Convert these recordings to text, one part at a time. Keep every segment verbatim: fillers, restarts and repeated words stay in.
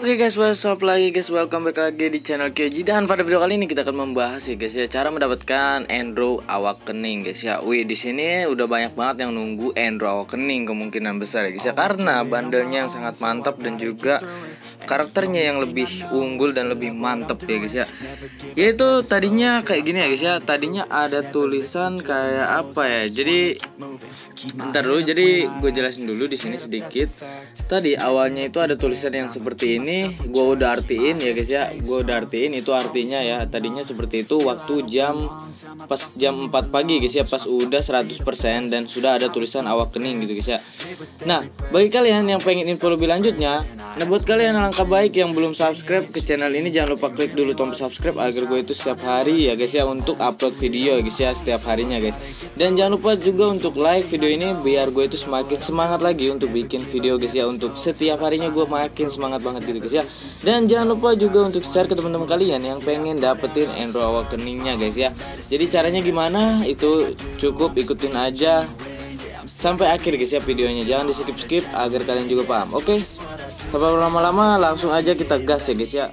Oke guys, what's up lagi guys, welcome back lagi di channel Kyoji. Dan pada video kali ini kita akan membahas ya guys ya, cara mendapatkan Endro Awakening guys ya. Wih, di sini udah banyak banget yang nunggu Endro Awakening kemungkinan besar ya guys ya, karena bandelnya yang sangat mantap dan juga karakternya yang lebih unggul dan lebih mantap ya guys ya. Yaitu tadinya kayak gini ya guys ya, tadinya ada tulisan kayak apa ya. Jadi ntar dulu, jadi gue jelasin dulu di sini sedikit. Tadi awalnya itu ada tulisan yang seperti ini. Gue udah artiin ya guys ya, gue udah artiin itu artinya ya. Tadinya seperti itu waktu jam pas jam empat pagi guys ya, pas udah seratus persen dan sudah ada tulisan Awakening gitu guys ya. Nah, bagi kalian yang pengen info lebih lanjutnya, nah buat kalian alangkah baik yang belum subscribe ke channel ini, jangan lupa klik dulu tombol subscribe agar gue itu setiap hari ya guys ya untuk upload video ya guys ya, setiap harinya guys. Dan jangan lupa juga untuk like video ini biar gue itu semakin semangat lagi untuk bikin video guys ya, untuk setiap harinya gue makin semangat banget gitu guys ya. Dan jangan lupa juga untuk share ke teman-teman kalian yang pengen dapetin Endro Awakening-nya guys ya. Jadi caranya gimana itu cukup ikutin aja sampai akhir guys ya videonya, jangan di skip-skip agar kalian juga paham. Oke, tanpa berlama-lama langsung aja kita gas ya guys ya.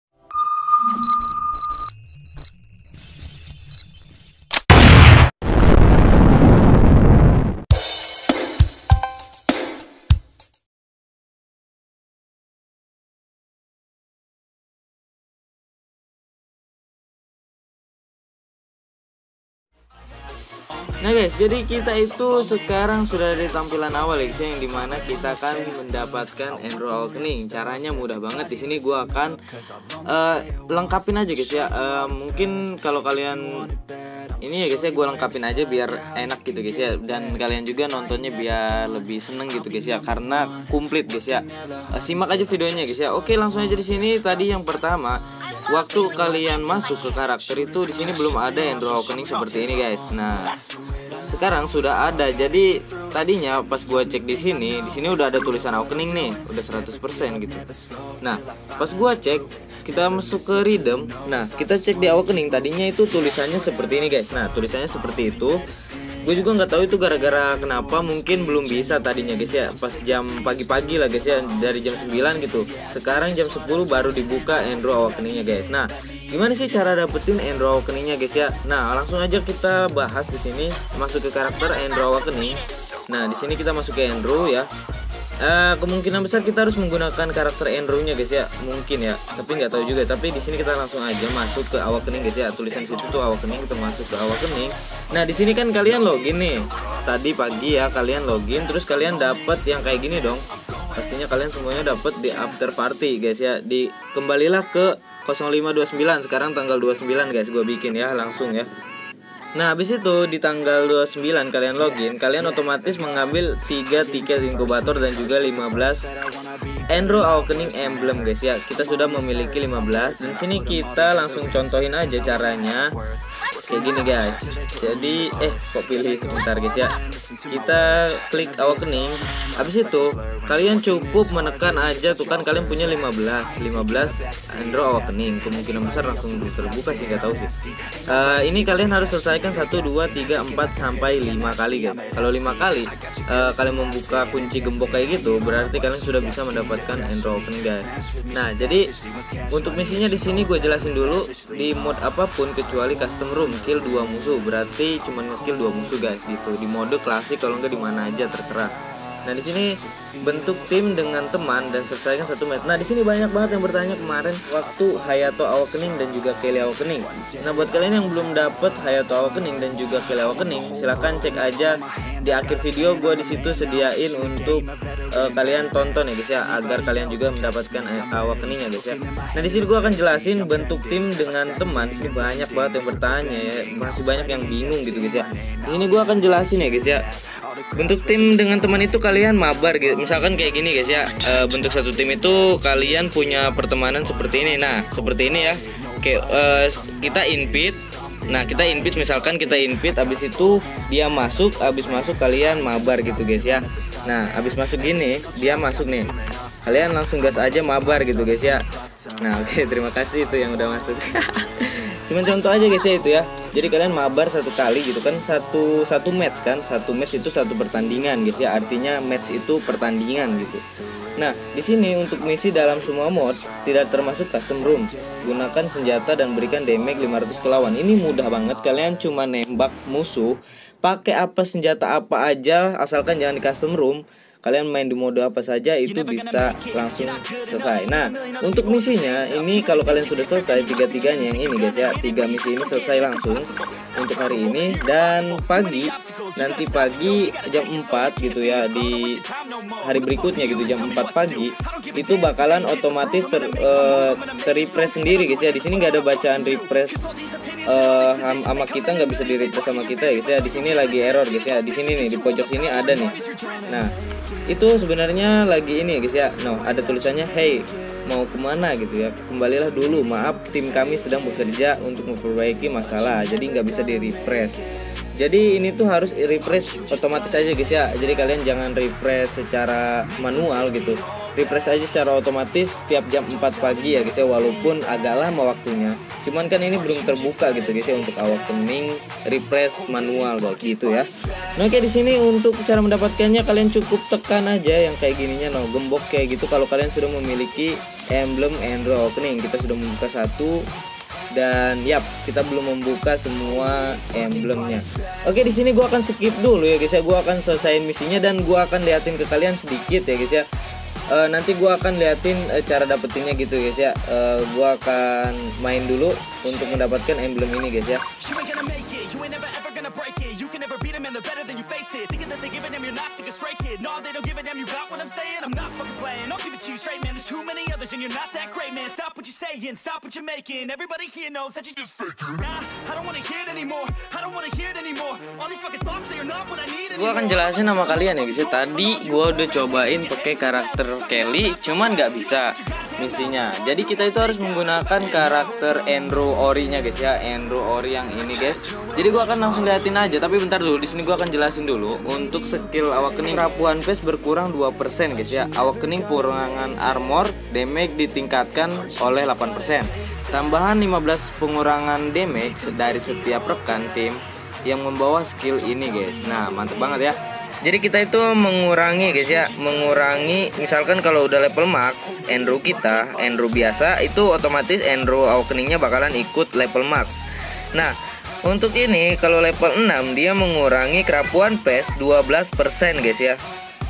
Nah guys, jadi kita itu sekarang sudah di tampilan awal ya guys, yang dimana kita akan mendapatkan Endro Awakening. Caranya mudah banget. Di sini gua akan uh, lengkapin aja guys ya. Uh, mungkin kalau kalian ini ya guys ya, gue lengkapin aja biar enak gitu guys ya, dan kalian juga nontonnya biar lebih seneng gitu guys ya, karena komplit guys ya. Uh, simak aja videonya guys ya. Oke, langsung aja di sini. Tadi yang pertama, waktu kalian masuk ke karakter itu di sini belum ada Endro Awakening seperti ini guys. Nah, sekarang sudah ada. Jadi tadinya pas gua cek di sini, di sini udah ada tulisan Awakening nih, udah seratus persen gitu. Nah, pas gua cek, kita masuk ke Rhythm. Nah, kita cek di Awakening, tadinya itu tulisannya seperti ini guys. Nah, tulisannya seperti itu. Gue juga nggak tahu itu gara-gara kenapa, mungkin belum bisa tadinya guys ya, pas jam pagi-pagi lah guys ya, dari jam sembilan gitu. Sekarang jam sepuluh baru dibuka Endro Awakening-nya guys. Nah, gimana sih cara dapetin Endro Awakening-nya guys ya? Nah, langsung aja kita bahas di sini. Masuk ke karakter Endro Awakening. Nah, di sini kita masuk ke Endro ya. Uh, kemungkinan besar kita harus menggunakan karakter Endro-nya guys ya, mungkin ya, tapi nggak tahu juga. Tapi di sini kita langsung aja masuk ke Awakening guys ya. Tulisan situ tuh Awakening, kita masuk ke Awakening. Nah, di sini kan kalian login nih. Tadi pagi ya kalian login, terus kalian dapat yang kayak gini dong. Pastinya kalian semuanya dapat di after party guys ya. Di kembalilah ke nol lima dua sembilan. Sekarang tanggal dua puluh sembilan guys, gue bikin ya langsung ya. Nah, habis itu di tanggal dua puluh sembilan kalian login, kalian otomatis mengambil tiga tiket inkubator dan juga lima belas Endro Awakening Emblem guys ya. Kita sudah memiliki lima belas, dan sini kita langsung contohin aja caranya. Kayak gini guys. Jadi eh kok pilih bentar guys ya. Kita klik Awakening. Habis itu kalian cukup menekan aja tuh kan, kalian punya lima belas Endro Awakening. Kemungkinan besar langsung terbuka sih, nggak tahu sih. Uh, ini kalian harus selesaikan satu, dua, tiga, empat sampai lima kali guys. Kalau lima kali uh, kalian membuka kunci gembok kayak gitu, berarti kalian sudah bisa mendapatkan Endro Awakening guys. Nah, jadi untuk misinya di sini gue jelasin dulu. Di mode apapun kecuali custom room, kill dua musuh, berarti cuma ngekill dua musuh guys gitu. Di mode klasik kalau enggak di mana aja terserah. Nah, di sini bentuk tim dengan teman dan selesaikan satu match. Nah, di sini banyak banget yang bertanya kemarin waktu Hayato Awakening dan juga Kelly Awakening. Nah, buat kalian yang belum dapet Hayato Awakening dan juga Kelly Awakening, silahkan cek aja di akhir video. Gue di situ sediain untuk uh, kalian tonton ya guys ya, agar kalian juga mendapatkan Awakening ya guys ya. Nah, di sini gue akan jelasin bentuk tim dengan teman. Di sini banyak banget yang bertanya ya, masih banyak yang bingung gitu guys ya. Di sini gue akan jelasin ya guys ya. Bentuk tim dengan teman itu kalian mabar gitu. Misalkan kayak gini guys ya, e, bentuk satu tim itu kalian punya pertemanan seperti ini. Nah, seperti ini ya. Oke, e, kita invite. Nah, kita invite, misalkan kita invite, abis itu dia masuk, abis masuk kalian mabar gitu guys ya. Nah, abis masuk gini, dia masuk nih, kalian langsung gas aja mabar gitu guys ya. Nah oke okay, terima kasih itu yang udah masuk. Cuman contoh aja guys ya itu ya. Jadi kalian mabar satu kali gitu kan, satu satu match kan, satu match itu satu pertandingan guys ya. Artinya match itu pertandingan gitu. Nah di sini untuk misi dalam semua mod tidak termasuk custom room. Gunakan senjata dan berikan damage lima ratus ke lawan. Ini mudah banget, kalian cuma nembak musuh pakai apa senjata apa aja, asalkan jangan di custom room. Kalian main di mode apa saja itu bisa langsung selesai. Nah untuk misinya ini kalau kalian sudah selesai tiga-tiganya yang ini guys ya, tiga misi ini selesai langsung untuk hari ini. Dan pagi, nanti pagi jam empat gitu ya, di hari berikutnya gitu jam empat pagi itu bakalan otomatis ter, uh, ter-refresh sendiri guys ya. Di sini nggak ada bacaan refresh uh, sama kita, nggak bisa di refresh sama kita ya guys ya. Di sini lagi error guys ya. Di sini nih di pojok sini ada nih. Nah itu sebenarnya lagi ini guys ya. No, ada tulisannya hey mau kemana gitu ya, kembalilah dulu, maaf tim kami sedang bekerja untuk memperbaiki masalah, jadi nggak bisa di refresh. Jadi ini tuh harus refresh otomatis aja guys ya. Jadi kalian jangan refresh secara manual gitu, refresh aja secara otomatis tiap jam empat pagi ya guys ya, walaupun agak lama waktunya. Cuman kan ini belum terbuka gitu guys ya untuk awakening refresh manual guys gitu ya. Nah oke, di sini untuk cara mendapatkannya kalian cukup tekan aja yang kayak gininya, no gembok kayak gitu. Kalau kalian sudah memiliki emblem Endro Awakening, kita sudah membuka satu. Dan yap, kita belum membuka semua emblemnya. Oke, di sini gua akan skip dulu ya guys ya. Gua akan selesaiin misinya dan gua akan liatin ke kalian sedikit ya guys ya. E, nanti gua akan liatin e, cara dapetinnya gitu guys ya. E, gua akan main dulu untuk mendapatkan emblem ini guys ya. Gua akan jelasin sama kalian ya guys ya. Tadi gua udah cobain pakai karakter Kelly, cuman nggak bisa misinya. Jadi kita itu harus menggunakan karakter Endro Ori-nya guys ya, Endro Ori yang ini guys. Jadi gua akan langsung liatin aja, tapi bentar dulu di sini gua akan jelasin dulu. Untuk skill Awakening Rapuan Pace berkurang dua persen guys ya. Awakening pengurangan armor damage ditingkatkan oleh delapan persen. Tambahan lima belas pengurangan damage dari setiap rekan tim yang membawa skill ini guys. Nah, mantep banget ya. Jadi kita itu mengurangi guys ya, mengurangi misalkan kalau udah level max Endro kita, Endro biasa itu otomatis Endro Awakeningnya bakalan ikut level max. Nah, untuk ini kalau level enam dia mengurangi kerapuan pace dua belas persen guys ya.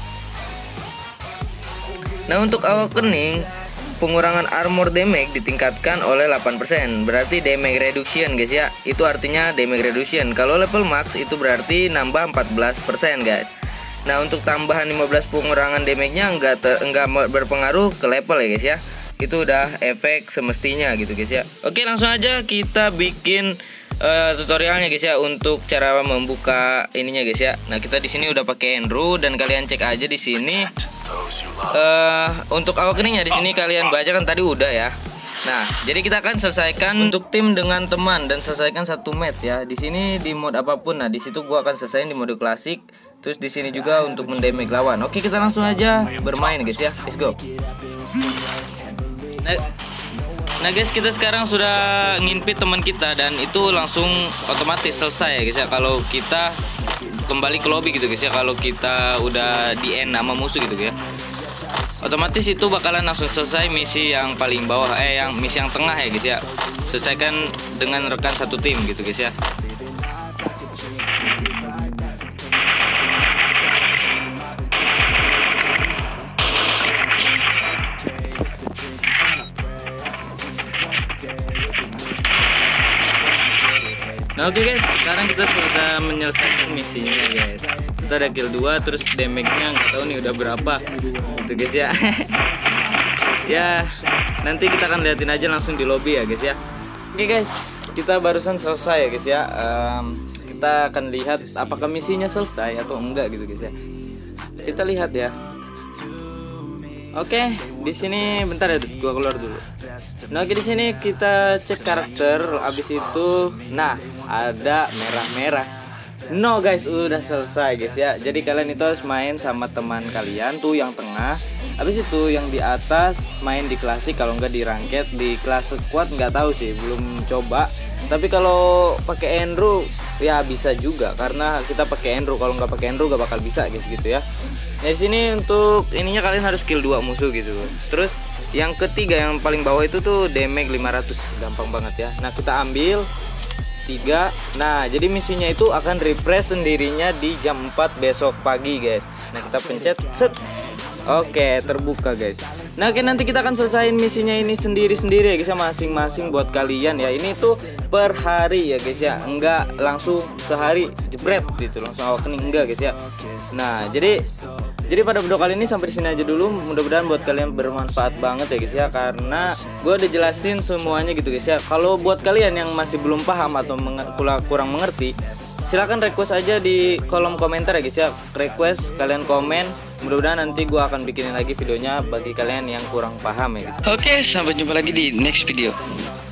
Nah, untuk Awakening pengurangan armor damage ditingkatkan oleh delapan persen. Berarti damage reduction guys ya. Itu artinya damage reduction. Kalau level max itu berarti nambah empat belas persen guys. Nah, untuk tambahan lima belas pengurangan damage-nya enggak ter, enggak berpengaruh ke level ya guys ya. Itu udah efek semestinya gitu guys ya. Oke, langsung aja kita bikin uh, tutorialnya guys ya untuk cara membuka ininya guys ya. Nah, kita di sini udah pakai Endro dan kalian cek aja di sini. Uh, untuk Awakeningnya di sini kalian baca kan tadi udah ya. Nah, jadi kita akan selesaikan untuk tim dengan teman dan selesaikan satu match ya. Di sini di mode apapun. Nah, di situ gua akan selesaiin di mode klasik. Terus di sini juga untuk mendamage lawan. Oke, kita langsung aja bermain guys ya. Let's go. Nah, nah guys, kita sekarang sudah nginpit teman kita dan itu langsung otomatis selesai ya guys ya. Kalau kita kembali ke lobby gitu guys ya, kalau kita udah di end sama musuh gitu ya, otomatis itu bakalan langsung selesai misi yang paling bawah, eh yang misi yang tengah ya guys ya. Selesaikan dengan rekan satu tim gitu guys ya. Nah oke okay guys, sekarang kita sudah menyelesaikan misinya guys. Kita ada kill dua, terus damage-nya nggak tahu nih udah berapa gitu guys ya. Ya nanti kita akan liatin aja langsung di lobby ya guys ya. Oke okay guys, kita barusan selesai ya guys ya. um, Kita akan lihat apakah misinya selesai atau enggak gitu guys ya. Kita lihat ya. Oke, okay, di sini bentar ya, gua keluar dulu. Nah, oke, di sini kita cek karakter, abis itu, nah ada merah-merah. No guys, udah selesai guys ya. Jadi kalian itu harus main sama teman kalian tuh yang tengah. Habis itu yang di atas main di klasik, kalau nggak di ranked. Di kelas squad nggak tahu sih, belum coba. Tapi kalau pakai Enro ya bisa juga, karena kita pakai Enro. Kalau nggak pakai Enro nggak bakal bisa guys gitu ya. Nah, di sini untuk ininya kalian harus skill dua musuh gitu. Terus yang ketiga yang paling bawah itu tuh damage lima ratus, gampang banget ya. Nah, kita ambil tiga. Nah, jadi misinya itu akan refresh sendirinya di jam empat besok pagi guys. Nah, kita pencet set. Oke, terbuka guys. Nah, oke, nanti kita akan selesaiin misinya ini sendiri-sendiri ya guys ya, masing-masing buat kalian ya. Ini tuh per hari ya guys ya, enggak langsung sehari jebret gitu langsung awakening, enggak guys ya. Nah, jadi jadi pada video kali ini sampai di sini aja dulu. Mudah-mudahan buat kalian bermanfaat banget ya guys ya, karena gue udah jelasin semuanya gitu guys ya. Kalau buat kalian yang masih belum paham atau menge kurang mengerti, silahkan request aja di kolom komentar ya guys ya. Request, kalian komen. Mudah-mudahan nanti gue akan bikinin lagi videonya bagi kalian yang kurang paham ya guys. Oke, sampai jumpa lagi di next video.